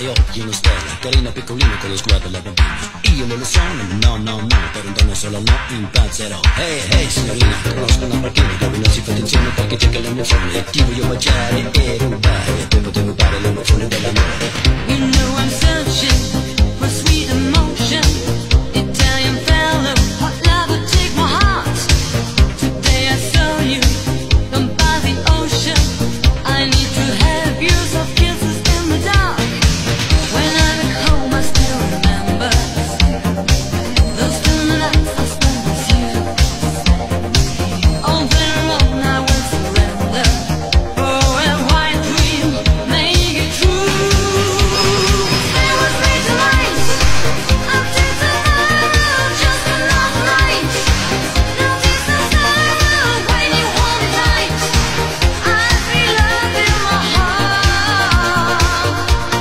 e occhi una stella, carina piccolina con lo sguardo alla bambina. Io non lo sono, no, no, no, per un donna solo no, impazzerò. Hey, hey, signorina, conosco una partita dove non si fa attenzione perché c'è che l'emozione. E ti voglio baciare e rubare, e poi potevo rubare l'emozione dell'amore. You know I'm searching for sweet emotion. Italian fellow, what love would take my heart. Today I saw you down by the ocean. I need to have you, so kisses in the dark. When I'm at home I still remember those tender nights I spent with you. All day long I will surrender. Oh, and white dream, make it true. Stay with me tonight, until tomorrow, just another night. Notice the sun when you hold me tight. I feel love in my heart.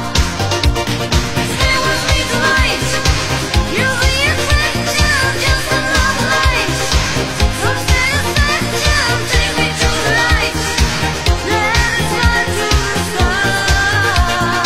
Stay with me tonight, you'll be attraction, just another night. From satisfaction, take me to the light. Let us fly to the stars.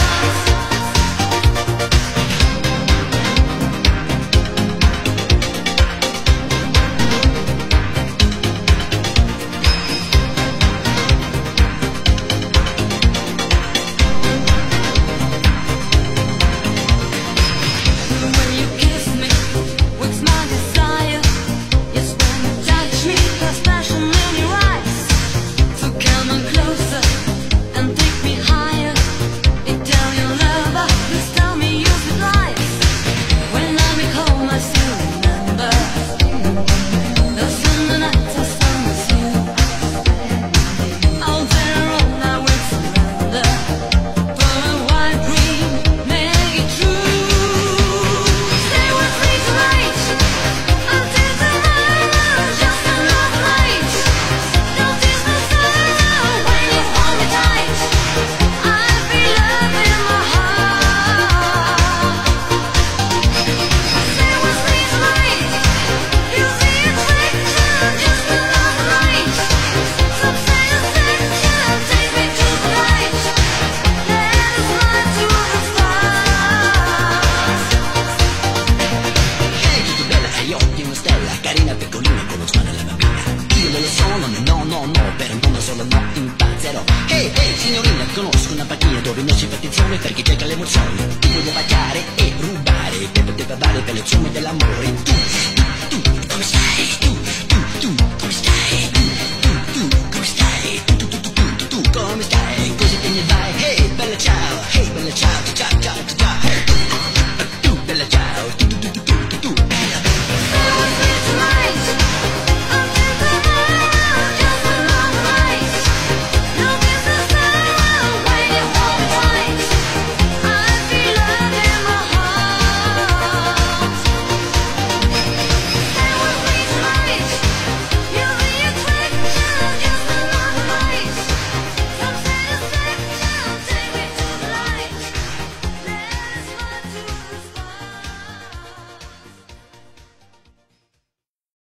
When you kiss me, what's my desire? Yes, when you touch me, there's passion in your eyes. So come on closer and take me higher. Italian lover, please tell me your lies. When I'm at home, I still remember those summer nights I spent with you. All day long I will surrender. For a white dream, make it true. Stay with me tonight, until tomorrow, just another night. Notice the sorrow when you hold me tight. I feel love in my heart. Stay with me tonight, you'll see attraction, just another night. Some satisfaction, take me to the light. Let us fly to the stars. Hey, che bella, hai occhi una stella, carina piccolina con lo sguardo alla bambina. Io non lo sono, no, no, no, per un donna solo no, impazzerò. Hey, hey, signorina, conosco una panchina dove non si fa attenzione perché cerca l'emozione. Ti voglio baciare e rubare, per poter parlare per le lezioni dell'amore.